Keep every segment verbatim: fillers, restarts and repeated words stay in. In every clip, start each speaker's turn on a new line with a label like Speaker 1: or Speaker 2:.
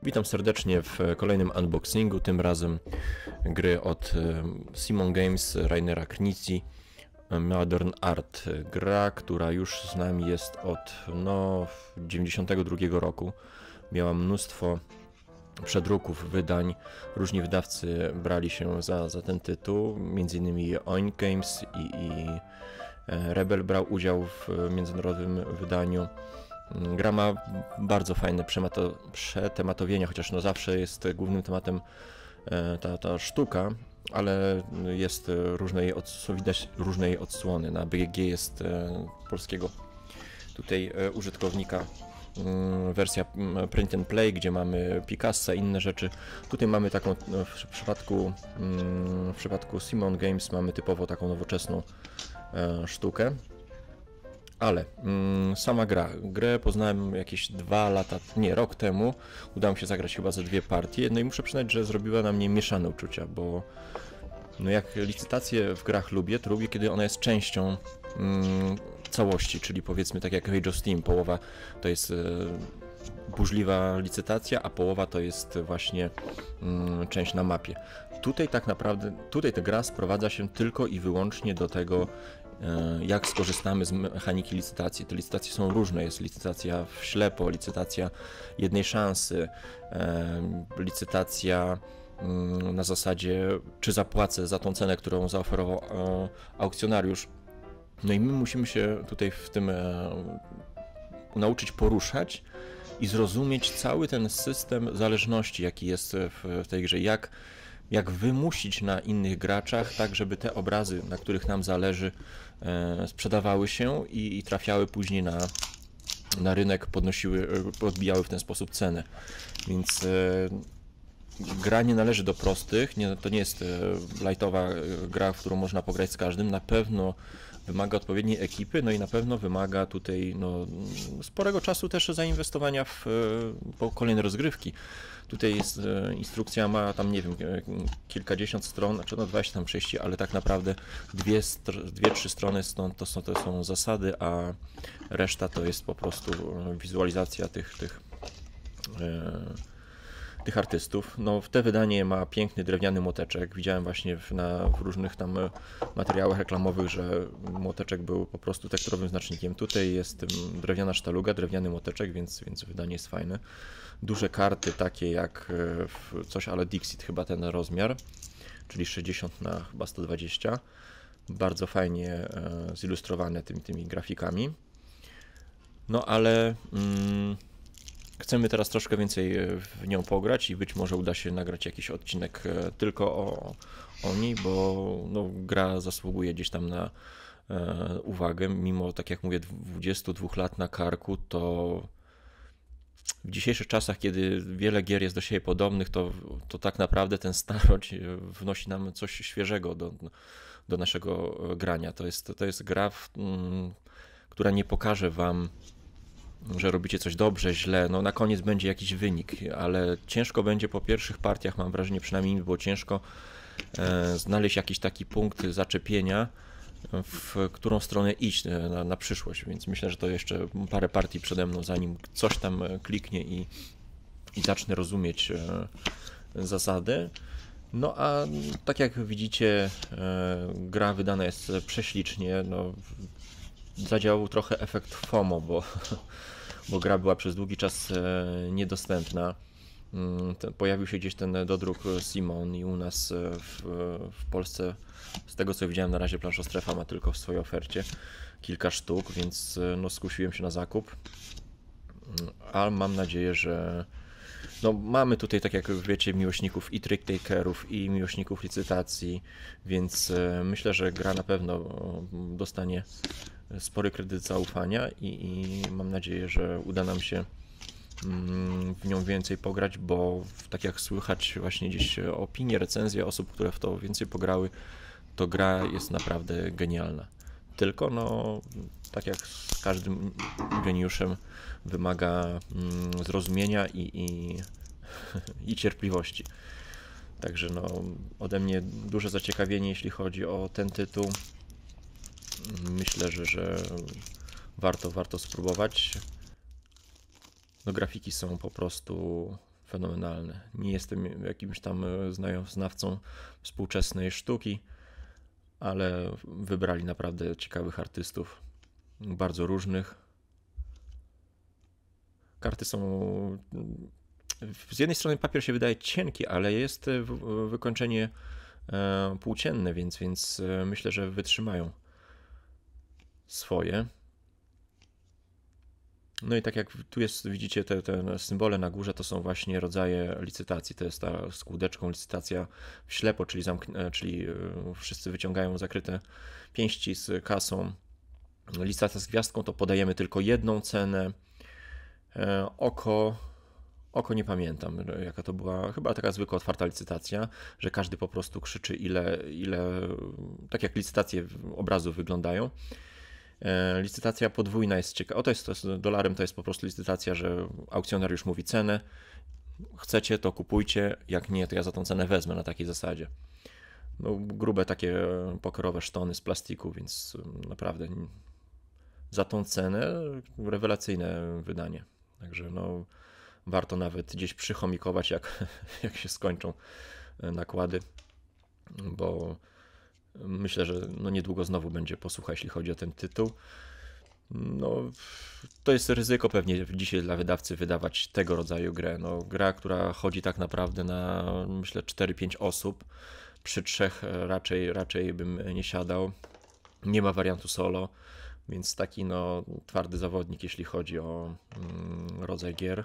Speaker 1: Witam serdecznie w kolejnym unboxingu, tym razem gry od Simon Games, Rainera Knizzi, Modern Art. Gra, która już z nami jest od no, dziewięćdziesiątego drugiego roku. Miała mnóstwo przedruków, wydań. Różni wydawcy brali się za, za ten tytuł, między innymi Oink Games i, i Rebel brał udział w międzynarodowym wydaniu. Gra ma bardzo fajne przetematowienia, chociaż no zawsze jest głównym tematem ta, ta sztuka, ale jest różnej, widać różnej odsłony. Na B G jest polskiego tutaj użytkownika wersja print and play, gdzie mamy Picassa i inne rzeczy. Tutaj mamy taką, w przypadku, w przypadku Simon Games mamy typowo taką nowoczesną sztukę. Ale mm, sama gra. Grę poznałem jakieś dwa lata, nie, rok temu. Udało mi się zagrać chyba ze dwie partie. No i muszę przyznać, że zrobiła na mnie mieszane uczucia, bo no jak licytację w grach lubię, to lubię, kiedy ona jest częścią mm, całości, czyli powiedzmy tak jak Age of Steam, połowa to jest e, burzliwa licytacja, a połowa to jest właśnie mm, część na mapie. Tutaj tak naprawdę, tutaj ta gra sprowadza się tylko i wyłącznie do tego, jak skorzystamy z mechaniki licytacji. Te licytacje są różne, jest licytacja w ślepo, licytacja jednej szansy, licytacja na zasadzie, czy zapłacę za tą cenę, którą zaoferował aukcjonariusz. No i my musimy się tutaj w tym nauczyć poruszać i zrozumieć cały ten system zależności, jaki jest w tej grze, jak jak wymusić na innych graczach, tak żeby te obrazy, na których nam zależy, e, sprzedawały się i, i trafiały później na, na rynek, podnosiły, podbijały w ten sposób cenę. Więc e, gra nie należy do prostych, nie, to nie jest e, lightowa gra, w którą można pograć z każdym, na pewno wymaga odpowiedniej ekipy, no i na pewno wymaga tutaj no, sporego czasu też zainwestowania w po kolejne rozgrywki. Tutaj jest e, instrukcja, ma tam nie wiem, kilkadziesiąt stron, znaczy no dwadzieścia tam trzydzieści, ale tak naprawdę dwie, dwie trzy strony stąd to są, to są zasady, a reszta to jest po prostu wizualizacja tych, tych, e, tych artystów. No te wydanie ma piękny drewniany młoteczek. Widziałem właśnie w, na, w różnych tam materiałach reklamowych, że młoteczek był po prostu tekturowym znacznikiem. Tutaj jest drewniana sztaluga, drewniany młoteczek, więc, więc wydanie jest fajne. Duże karty takie jak w coś ale Dixit, chyba ten rozmiar, czyli sześćdziesiąt na chyba sto dwadzieścia. Bardzo fajnie zilustrowane tymi, tymi grafikami. No ale mm, chcemy teraz troszkę więcej w nią pograć i być może uda się nagrać jakiś odcinek tylko o, o niej, bo no, gra zasługuje gdzieś tam na e, uwagę. Mimo, tak jak mówię, dwudziestu dwóch lat na karku, to w dzisiejszych czasach, kiedy wiele gier jest do siebie podobnych, to, to tak naprawdę ten starość wnosi nam coś świeżego do, do naszego grania. To jest, to jest gra, w, m, która nie pokaże wam, że robicie coś dobrze, źle, no na koniec będzie jakiś wynik, ale ciężko będzie po pierwszych partiach, mam wrażenie, przynajmniej mi było ciężko e, znaleźć jakiś taki punkt zaczepienia, w którą stronę iść na, na przyszłość, więc myślę, że to jeszcze parę partii przede mną, zanim coś tam kliknie i, i zacznę rozumieć e, zasady. No a tak jak widzicie, e, gra wydana jest prześlicznie, no, zadziałał trochę efekt FOMO, bo, bo gra była przez długi czas e, niedostępna. Pojawił się gdzieś ten dodruk Simon i u nas w, w Polsce, z tego co widziałem, na razie Planszostrefa ma tylko w swojej ofercie kilka sztuk, więc no, skusiłem się na zakup, ale mam nadzieję, że no, mamy tutaj, tak jak wiecie, miłośników i trick-takerów, i miłośników licytacji, więc myślę, że gra na pewno dostanie spory kredyt zaufania i, i mam nadzieję, że uda nam się w nią więcej pograć, bo tak jak słychać właśnie gdzieś opinie, recenzje osób, które w to więcej pograły, to gra jest naprawdę genialna. Tylko no, tak jak z każdym geniuszem, wymaga mm, zrozumienia i, i, i cierpliwości. Także no, ode mnie duże zaciekawienie, jeśli chodzi o ten tytuł. Myślę, że, że warto, warto spróbować. No, grafiki są po prostu fenomenalne. Nie jestem jakimś tam znawcą współczesnej sztuki, ale wybrali naprawdę ciekawych artystów, bardzo różnych. Karty są... Z jednej strony papier się wydaje cienki, ale jest wykończenie płócienne, więc, więc myślę, że wytrzymają swoje. No i tak jak tu jest, widzicie te, te symbole na górze, to są właśnie rodzaje licytacji. To jest ta z kółdeczką licytacja w ślepo, czyli, zamk- czyli wszyscy wyciągają zakryte pięści z kasą. Licytacja z gwiazdką to podajemy tylko jedną cenę. Oko, oko nie pamiętam, jaka to była, chyba taka zwykła otwarta licytacja, że każdy po prostu krzyczy ile, ile tak jak licytacje obrazów wyglądają. Licytacja podwójna jest ciekawa. O, to jest, to jest dolarem, to jest po prostu licytacja, że aukcjonariusz mówi cenę. Chcecie, to kupujcie, jak nie, to ja za tą cenę wezmę na takiej zasadzie. No, grube takie pokerowe sztony z plastiku, więc naprawdę za tą cenę rewelacyjne wydanie. Także no, warto nawet gdzieś przychomikować, jak, jak się skończą nakłady, bo myślę, że no niedługo znowu będzie posłucha, jeśli chodzi o ten tytuł. No, to jest ryzyko pewnie dzisiaj dla wydawcy wydawać tego rodzaju grę. No, gra, która chodzi tak naprawdę na, myślę, cztery pięć osób. Przy trzech raczej, raczej bym nie siadał. Nie ma wariantu solo, więc taki no, twardy zawodnik, jeśli chodzi o mm, rodzaj gier.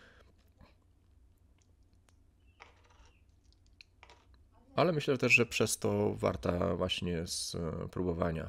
Speaker 1: Ale myślę też, że przez to warta właśnie spróbowania.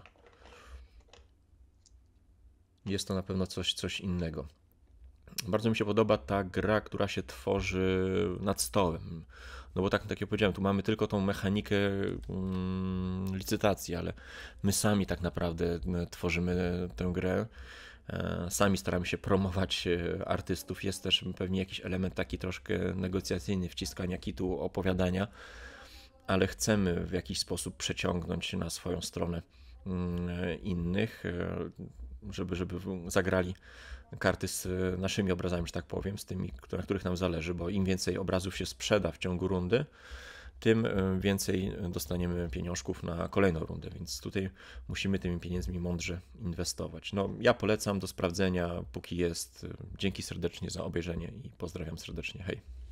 Speaker 1: Jest to na pewno coś, coś innego. Bardzo mi się podoba ta gra, która się tworzy nad stołem. No bo tak, tak jak powiedziałem, tu mamy tylko tą mechanikę mm, licytacji, ale my sami tak naprawdę tworzymy tę grę. Sami staramy się promować artystów. Jest też pewnie jakiś element taki troszkę negocjacyjny, wciskania kitu, opowiadania, ale chcemy w jakiś sposób przeciągnąć na swoją stronę innych, żeby, żeby zagrali karty z naszymi obrazami, że tak powiem, z tymi, na których nam zależy, bo im więcej obrazów się sprzeda w ciągu rundy, tym więcej dostaniemy pieniążków na kolejną rundę, więc tutaj musimy tymi pieniędzmi mądrze inwestować. No, ja polecam do sprawdzenia, póki jest. Dzięki serdecznie za obejrzenie i pozdrawiam serdecznie. Hej!